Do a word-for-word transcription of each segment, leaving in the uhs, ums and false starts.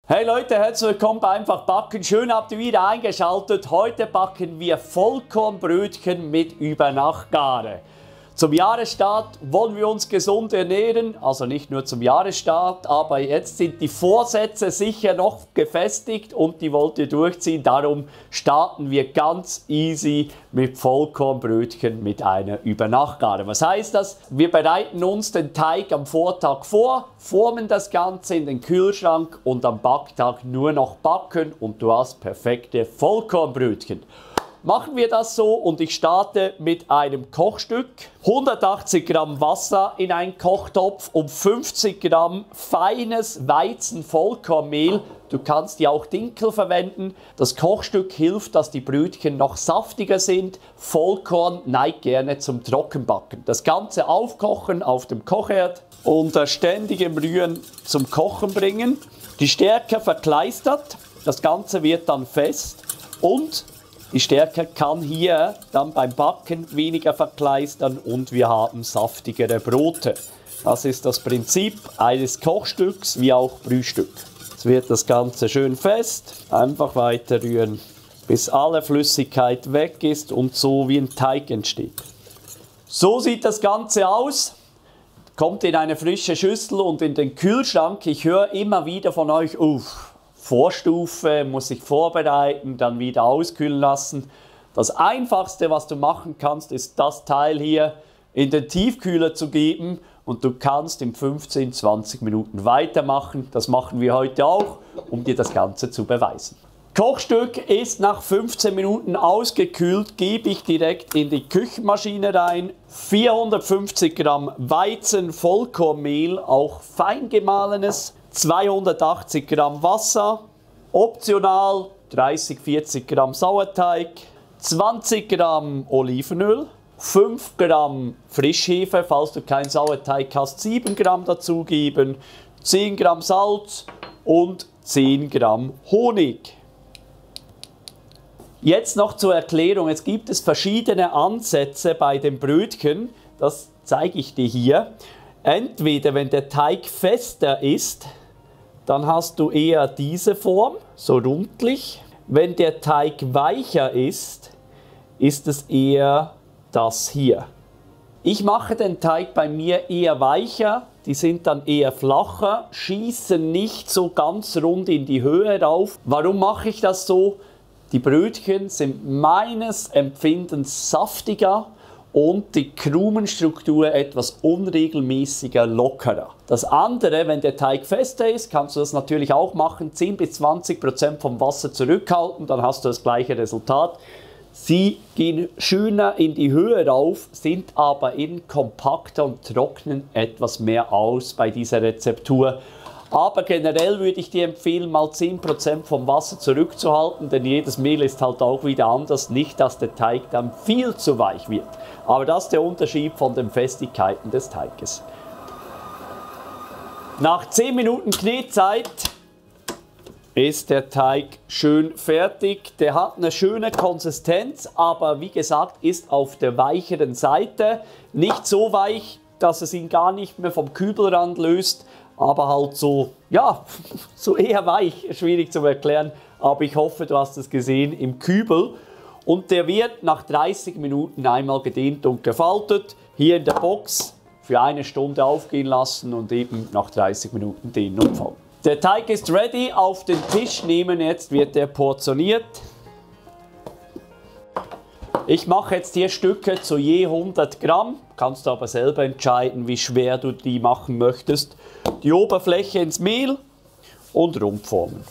Hey Leute, herzlich willkommen bei Einfach Backen. Schön habt ihr wieder eingeschaltet. Heute backen wir Vollkornbrötchen mit Übernachtgare. Zum Jahresstart wollen wir uns gesund ernähren, also nicht nur zum Jahresstart, aber jetzt sind die Vorsätze sicher noch gefestigt und die wollt ihr durchziehen. Darum starten wir ganz easy mit Vollkornbrötchen mit einer Übernachtgare. Was heißt das? Wir bereiten uns den Teig am Vortag vor, formen das Ganze in den Kühlschrank und am Backtag nur noch backen und du hast perfekte Vollkornbrötchen. Machen wir das so und ich starte mit einem Kochstück. hundertachtzig Gramm Wasser in einen Kochtopf und fünfzig Gramm feines Weizenvollkornmehl. Du kannst ja auch Dinkel verwenden. Das Kochstück hilft, dass die Brötchen noch saftiger sind. Vollkorn neigt gerne zum Trockenbacken. Das Ganze aufkochen auf dem Kochherd, unter ständigem Rühren zum Kochen bringen. Die Stärke verkleistert. Das Ganze wird dann fest und die Stärke kann hier dann beim Backen weniger verkleistern und wir haben saftigere Brote. Das ist das Prinzip eines Kochstücks wie auch Brühstück. Jetzt wird das Ganze schön fest, einfach weiter rühren, bis alle Flüssigkeit weg ist und so wie ein Teig entsteht. So sieht das Ganze aus. Kommt in eine frische Schüssel und in den Kühlschrank. Ich höre immer wieder von euch, uff. Vorstufe, muss ich vorbereiten, dann wieder auskühlen lassen. Das Einfachste, was du machen kannst, ist das Teil hier in den Tiefkühler zu geben und du kannst in fünfzehn, zwanzig Minuten weitermachen. Das machen wir heute auch, um dir das Ganze zu beweisen. Kochstück ist nach fünfzehn Minuten ausgekühlt, gebe ich direkt in die Küchenmaschine rein. vierhundertfünfzig Gramm Weizenvollkornmehl, auch fein gemahlenes. zweihundertachtzig Gramm Wasser, optional dreißig, vierzig Gramm Sauerteig, zwanzig Gramm Olivenöl, fünf Gramm Frischhefe, falls du keinen Sauerteig hast, sieben Gramm dazugeben, zehn Gramm Salz und zehn Gramm Honig. Jetzt noch zur Erklärung, es gibt es verschiedene Ansätze bei den Brötchen, das zeige ich dir hier. Entweder wenn der Teig fester ist, dann hast du eher diese Form, so rundlich. Wenn der Teig weicher ist, ist es eher das hier. Ich mache den Teig bei mir eher weicher, die sind dann eher flacher, schießen nicht so ganz rund in die Höhe rauf. Warum mache ich das so? Die Brötchen sind meines Empfindens saftiger und die Krumenstruktur etwas unregelmäßiger, lockerer. Das andere, wenn der Teig fester ist, kannst du das natürlich auch machen, zehn bis zwanzig Prozent vom Wasser zurückhalten, dann hast du das gleiche Resultat. Sie gehen schöner in die Höhe rauf, sind aber innen kompakter und trocknen etwas mehr aus bei dieser Rezeptur. Aber generell würde ich dir empfehlen, mal zehn Prozent vom Wasser zurückzuhalten, denn jedes Mehl ist halt auch wieder anders. Nicht, dass der Teig dann viel zu weich wird. Aber das ist der Unterschied von den Festigkeiten des Teiges. Nach zehn Minuten Knetzeit ist der Teig schön fertig. Der hat eine schöne Konsistenz, aber wie gesagt, ist auf der weicheren Seite. Nicht so weich, dass es ihn gar nicht mehr vom Kübelrand löst, aber halt so, ja, so eher weich, schwierig zu erklären. Aber ich hoffe, du hast es gesehen im Kübel. Und der wird nach dreißig Minuten einmal gedehnt und gefaltet. Hier in der Box für eine Stunde aufgehen lassen und eben nach dreißig Minuten dehnen und falten. Der Teig ist ready, auf den Tisch nehmen, jetzt wird er portioniert. Ich mache jetzt hier Stücke zu je hundert Gramm, kannst du aber selber entscheiden, wie schwer du die machen möchtest. Die Oberfläche ins Mehl und rund formen.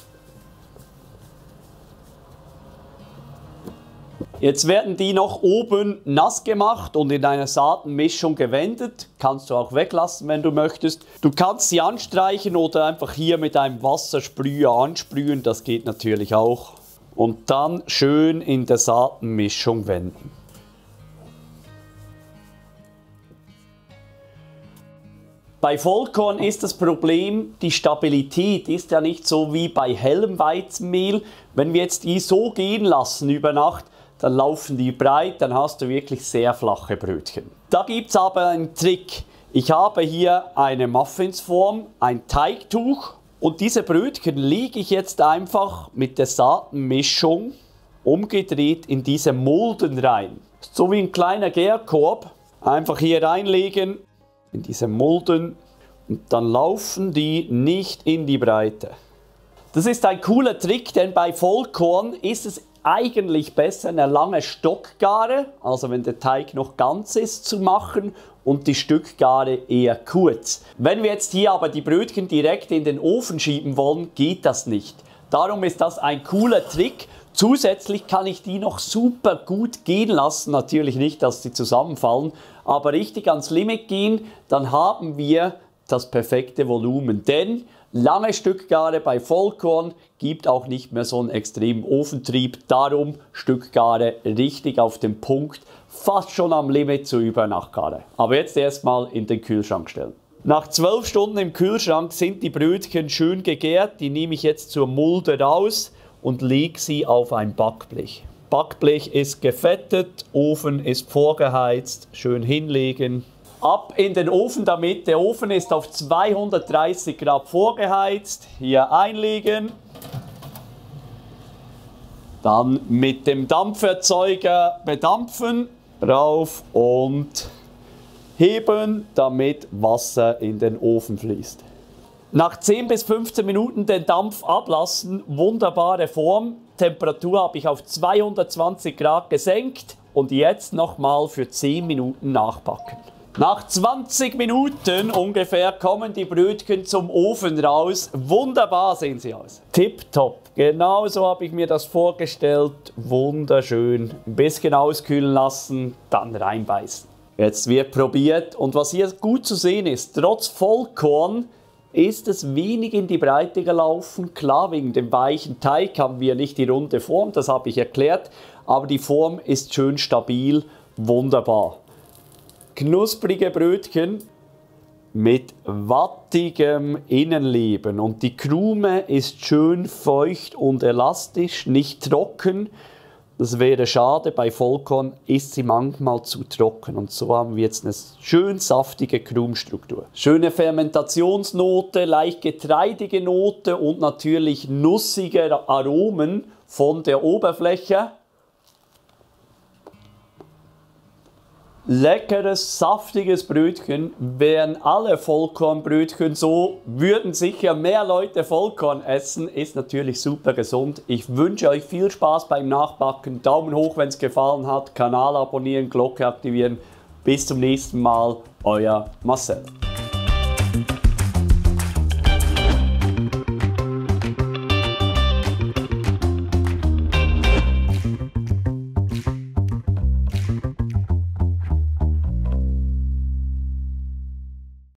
Jetzt werden die noch oben nass gemacht und in einer Saatenmischung gewendet. Kannst du auch weglassen, wenn du möchtest. Du kannst sie anstreichen oder einfach hier mit einem Wassersprüher ansprühen, das geht natürlich auch. Und dann schön in der Saatenmischung wenden. Bei Vollkorn ist das Problem, die Stabilität ist ja nicht so wie bei hellem Weizenmehl. Wenn wir jetzt die so gehen lassen über Nacht, dann laufen die breit, dann hast du wirklich sehr flache Brötchen. Da gibt es aber einen Trick. Ich habe hier eine Muffinsform, ein Teigtuch Und diese Brötchen lege ich jetzt einfach mit der Saatenmischung umgedreht in diese Mulden rein. So wie ein kleiner Gärkorb. Einfach hier reinlegen in diese Mulden und dann laufen die nicht in die Breite. Das ist ein cooler Trick, denn bei Vollkorn ist es eigentlich besser, eine lange Stockgare, also wenn der Teig noch ganz ist, zu machen und die Stückgare eher kurz. Wenn wir jetzt hier aber die Brötchen direkt in den Ofen schieben wollen, geht das nicht. Darum ist das ein cooler Trick. Zusätzlich kann ich die noch super gut gehen lassen, natürlich nicht, dass sie zusammenfallen, aber richtig ans Limit gehen, dann haben wir das perfekte Volumen. Denn lange Stückgare bei Vollkorn gibt auch nicht mehr so einen extremen Ofentrieb, darum Stückgare richtig auf den Punkt, fast schon am Limit zur Übernachtgare. Aber jetzt erstmal in den Kühlschrank stellen. Nach zwölf Stunden im Kühlschrank sind die Brötchen schön gegärt, die nehme ich jetzt zur Mulde raus und lege sie auf ein Backblech. Backblech ist gefettet, Ofen ist vorgeheizt, schön hinlegen. Ab in den Ofen damit, der Ofen ist auf zweihundertdreißig Grad vorgeheizt, hier einlegen. Dann mit dem Dampferzeuger bedampfen, rauf und heben, damit Wasser in den Ofen fließt. Nach zehn bis fünfzehn Minuten den Dampf ablassen, wunderbare Form. Temperatur habe ich auf zweihundertzwanzig Grad gesenkt und jetzt nochmal für zehn Minuten nachbacken. Nach zwanzig Minuten ungefähr kommen die Brötchen zum Ofen raus. Wunderbar sehen sie aus. Tipptopp. Genauso habe ich mir das vorgestellt. Wunderschön. Ein bisschen auskühlen lassen, dann reinbeißen. Jetzt wird probiert und was hier gut zu sehen ist, trotz Vollkorn ist es wenig in die Breite gelaufen. Klar, wegen dem weichen Teig haben wir nicht die runde Form, das habe ich erklärt, aber die Form ist schön stabil, wunderbar. Knusprige Brötchen mit wattigem Innenleben und die Krume ist schön feucht und elastisch, nicht trocken. Das wäre schade, bei Vollkorn ist sie manchmal zu trocken und so haben wir jetzt eine schön saftige Krumenstruktur. Schöne Fermentationsnote, leicht getreidige Note und natürlich nussige Aromen von der Oberfläche. Leckeres, saftiges Brötchen. Wären alle Vollkornbrötchen so, würden sicher mehr Leute Vollkorn essen. Ist natürlich super gesund. Ich wünsche euch viel Spaß beim Nachbacken. Daumen hoch, wenn es gefallen hat. Kanal abonnieren, Glocke aktivieren. Bis zum nächsten Mal. Euer Marcel.